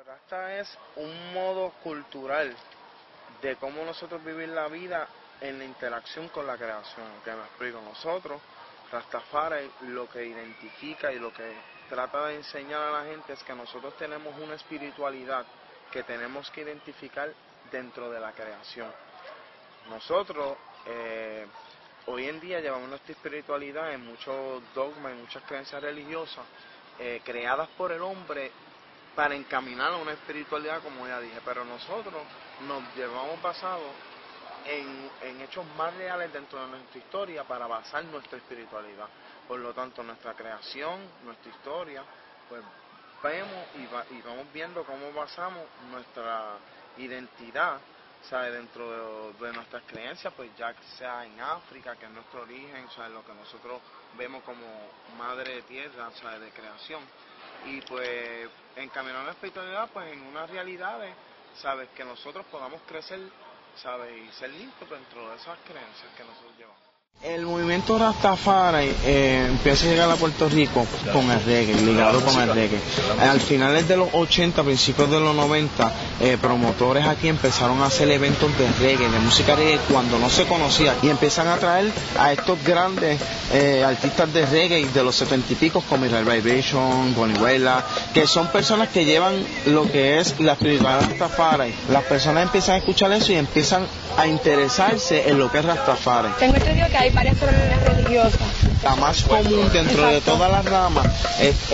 Rasta es un modo cultural de cómo nosotros vivir la vida en la interacción con la creación, que me explico. Nosotros, Rastafari, lo que identifica y lo que trata de enseñar a la gente es que nosotros tenemos una espiritualidad que tenemos que identificar dentro de la creación. Nosotros hoy en día llevamos nuestra espiritualidad en muchos dogmas y muchas creencias religiosas creadas por el hombre para encaminar a una espiritualidad, como ya dije, pero nosotros nos llevamos basados en hechos más reales dentro de nuestra historia para basar nuestra espiritualidad. Por lo tanto, nuestra creación, nuestra historia, pues vemos y vamos viendo cómo basamos nuestra identidad, ¿sabe? Dentro de nuestras creencias, pues ya sea en África, que es nuestro origen, ¿sabe? Lo que nosotros vemos como madre de tierra, ¿sabe? De creación. Y pues encaminar la espiritualidad pues en unas realidades, ¿sabes? Que nosotros podamos crecer, ¿sabes? Y ser limpios dentro de esas creencias que nosotros llevamos. El movimiento Rastafari empieza a llegar a Puerto Rico con el reggae, ligado con el reggae. Al finales de los 80, principios de los 90, promotores aquí empezaron a hacer eventos de reggae, de música reggae, cuando no se conocía, y empiezan a traer a estos grandes artistas de reggae de los 70 y pico, como Israel Vibration, Bonnie Wailer, que son personas que llevan lo que es la espiritualidad Rastafari. Las personas empiezan a escuchar eso y empiezan a interesarse en lo que es Rastafari. Tengo entendido que hay varias ceremonias religiosas. La más común dentro de todas las ramas es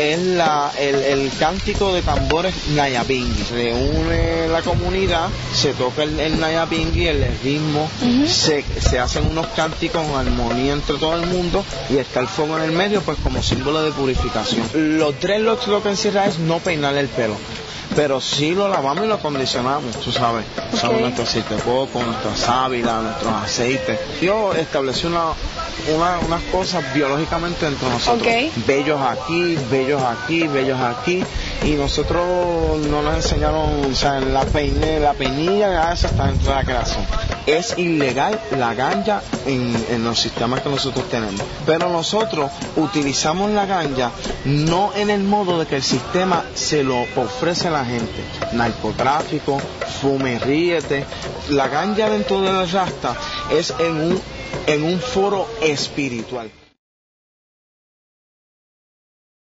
el cántico de tambores Nyabinghi. Reúne la comunidad, se toca el Nyabinghi, el ritmo, se hacen unos cánticos en armonía entre todo el mundo y está el fuego en el medio, pues como símbolo de purificación. Los dreadlocks lo que encierra es no peinar el pelo, pero sí lo lavamos y lo acondicionamos, tú sabes. Usamos nuestro aceite de coco, nuestra sábila, nuestros aceites. Dios estableció unas cosas biológicamente entre nosotros. Bellos aquí, bellos aquí, bellos aquí. Y nosotros no nos enseñaron, o sea, la peinilla, eso está dentro de la creación. Es ilegal la ganja en los sistemas que nosotros tenemos. Pero nosotros utilizamos la ganja no en el modo de que el sistema se lo ofrece a la gente. Narcotráfico, fume, ríete. La ganja dentro de la Rasta es en un foro espiritual.